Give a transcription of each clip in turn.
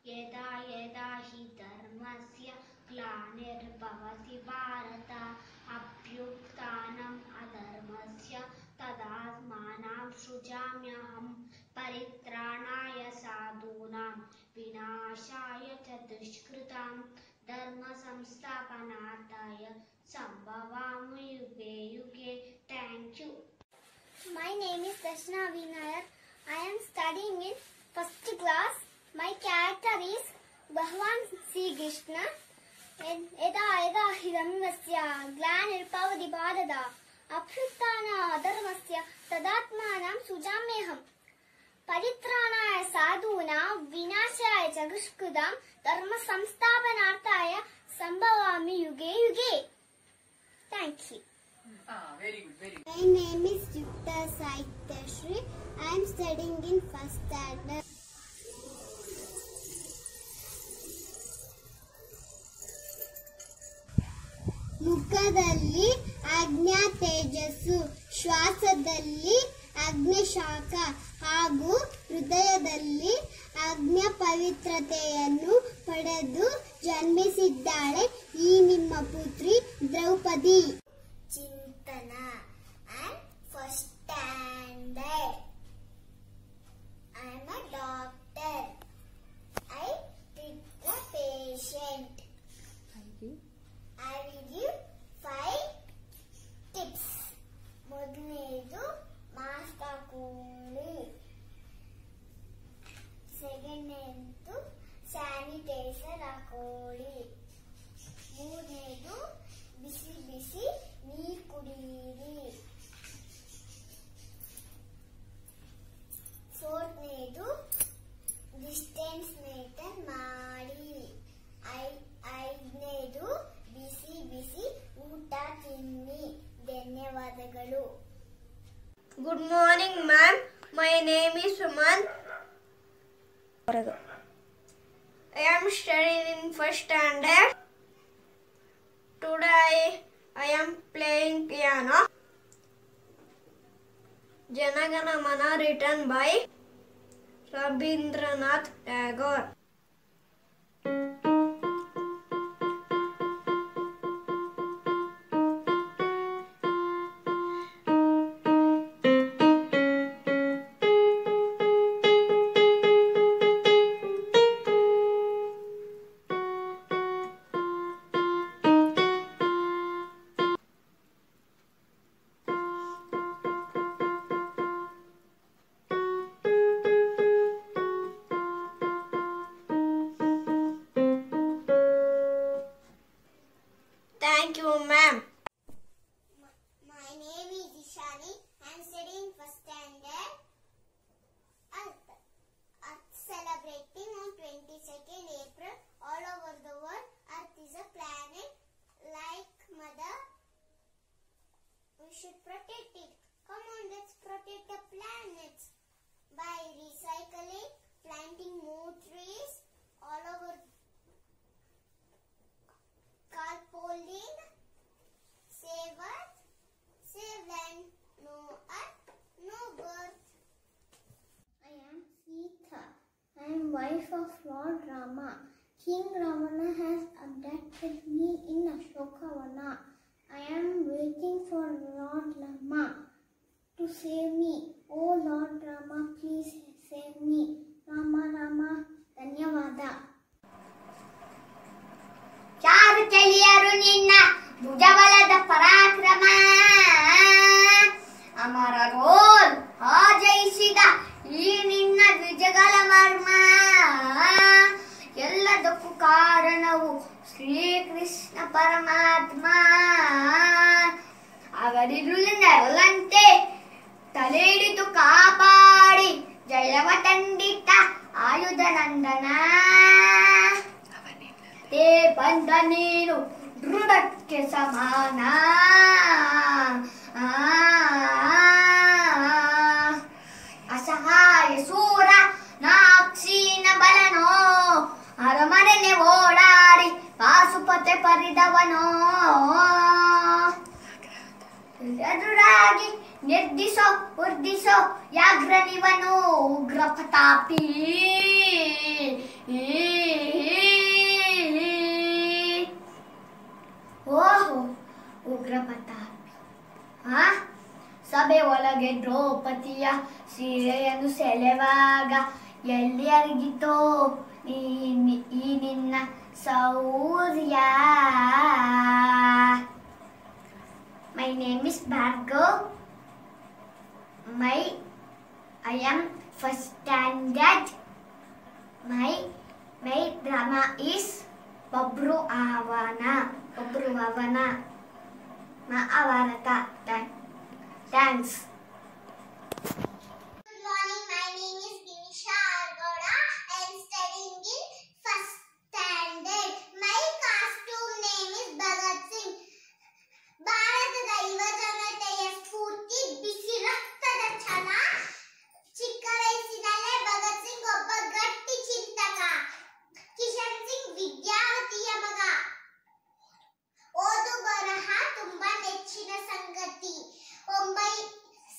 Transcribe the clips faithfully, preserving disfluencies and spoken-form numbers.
यदा यदा हि धर्मस्य ग्लानिर्भवति भारत अभ्युत्थानम् अधर्मस्य तदात्मानं सृजाम्यहं परित्राणाय साधूनां विनाशाय च दुष्कृतां धर्म संस्थापनार्थाय संभवामि युगे युगे. Thank you. My name is Darshana Vinayar. I am studying in first class. My character is Bhagwan Sri Krishna. Yada yada hi dharmasya glanirbhavati bharata abhyuthana adharmasya tadatmanam sujamyaham paritranaya sadhunam vinashaya cha dushkritam dharma samsthapanarthaya sambhavami yuge yuge. Thank you. Ah, very good, very good. My name is Yukta Saitashri. I am studying in first standard. ಮುಖದಲ್ಲಿ ಅಗ್ನಿ ತೇಜಸ್ಸು, ಶ್ವಾಸದಲ್ಲಿ ಅಗ್ನಿಶಾಖ ಹಾಗೂ ಹೃದಯದಲ್ಲಿ ಅಗ್ನಿ ಪವಿತ್ರತೆಯನ್ನು ಪಡೆದು ಜನ್ಮಿಸಿದ್ದಾಳೆ ಈ ನಿಮ್ಮ ಪುತ್ರಿ ದ್ರೌಪದಿ. ಚಿಂತನ and first standard. I am a doctor. I treat the patient. I will give five tips. ಮೊದಲನೇದು ಮಾಸ್ಕ್ ಹಾಕೊಳ್ಳಿ. ಸೆಕೆಂಡ್ನೇದು ಸ್ಯಾನಿಟೈಸರ್ ಹಾಕೊಳ್ಳಿ. ಮೂರನೇದು ಬಿಸಿ ಬಿಸಿ ನೀರು ಕುಡಿಯಿರಿ. ಫೋರ್ತ್ನೇದು ಡಿಸ್ಟೆನ್ಸ್ ಮೇಂಟೈನ್ ಮಾಡಿ. ಐದನೇದು ಬಿಸಿ ಬಿಸಿ ಊಟ ತಿನ್ನಿ. ಧನ್ಯವಾದಗಳು. Good morning, ma'am. My name is Suman. I am studying in first standard. Today I am playing piano. Janagana Mana written by Rabindranath Tagore. Thank you, ma'am. My name is Ishani. I am studying first standard. Earth. Earth celebrating on twenty-second April all over the world. Earth is a planet like Mother. We should protect it. Come on, let's protect the planet by recycling, planting more trees all over. Carpooling, save earth, save land, no earth, no birth. I am Sita. I am wife of Lord Rama. King Ravana has abducted me in Ashokavana. I am waiting for Lord Rama to save me. Oh Lord Rama, please save me. Rama Rama, ಧನ್ಯವಾದ. ಯಾರು ತಿಳಿಯರು ನಿನ್ನ ಭುಜಬಲದ ಪರಾಕ್ರಮ, ಅಮರರೋಲ್ ಆಜಯಿಸಿದ ಈ ನಿನ್ನ ವಿಜಯಗಳ ಮರ್ಮ. ಎಲ್ಲದಕ್ಕೂ ಕಾರಣವು ಶ್ರೀಕೃಷ್ಣ ಪರಮಾತ್ಮ. ಅವರಿರುಳೆಂತೆ ತಲೆ ಹಿಡಿದು ಕಾಪಾಡಿ ಜಯವ ತಂದಿಟ್ಟ ಆಯುಧ ನಂದನ. ते बंद नीनु दृढ़ಕ್ಕೆ ಸಮಾನ. ಅಸಹಾಯ ಸೂರ ನಾಕ್ಷೀನ ಬಲನೋ, ಅರಮನೆನೆ ಓಡಾಡಿ ಪಾಸುಪತೆ ಪರಿದವನೋ. ಎದುರಾಗಿ ನಿರ್ದಿಸೋ ಉರ್ದಿಸೋ ಯಾಗ್ರನಿವನು ಉಗ್ರ ಪ್ರತಾಪಿ. ಓಹೋ ಉಗ್ರ ಪ್ರತಾಪಿ. ಆ ಸಭೆ ಒಳಗೆ ದ್ರೌಪದಿಯ ಸೀರೆಯನ್ನು ಸೆಳೆವಾಗ ಎಲ್ಲಿ ಅರಗಿತೋ ಈ ನಿನ್ನ ಶೌರ್ಯ. My name is Bhargav. My I am first standard. My my drama is Babru Avana. Babru Avana. Mahabharata. Thanks. Good morning. My name is Ginisha Argoda. I am studying in first standard. My costume name is Bhagat Singh. ಭಾರತದ ಯುವ ಜನತೆಯ ಸ್ಫೂರ್ತಿ, ಬಿಸಿ ರಕ್ತದ ಛಲ. ಚಿಕ್ಕ ವಯಸ್ಸಿನಲ್ಲೇ ಭಗತ್ ಸಿಂಗ್ ಒಬ್ಬ ಗಟ್ಟಿ ಚಿಂತಕ. ಕಿಶನ್ ಸಿಂಗ್ ವಿದ್ಯಾವತಿಯ ಮಗ. ಓದು ಬರಹ ತುಂಬಾ ನೆಚ್ಚಿನ ಸಂಗತಿ. ಒಂಬೈ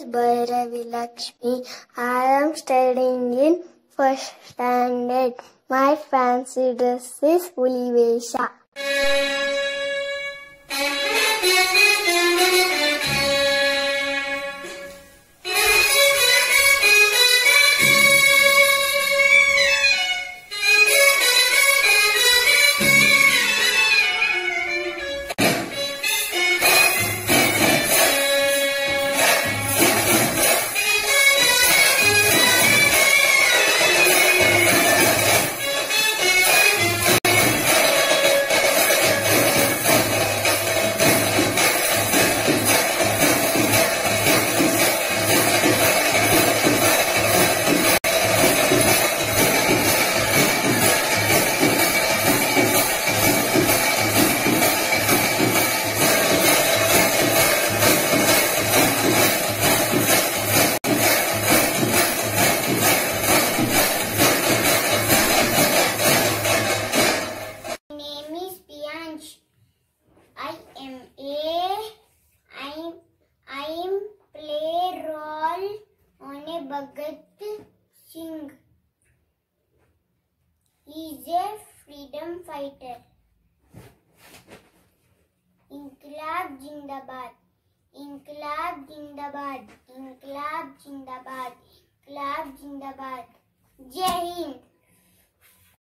is Bhairavi Lakshmi. I am studying in first standard. My fancy dress is Ulivesha. I am a I am I am play role on a Bhagat Singh. He is a freedom fighter. Inqilab Jindabad. Inqilab Jindabad. Inqilab Jindabad. Inqilab Jindabad. Jai Hind.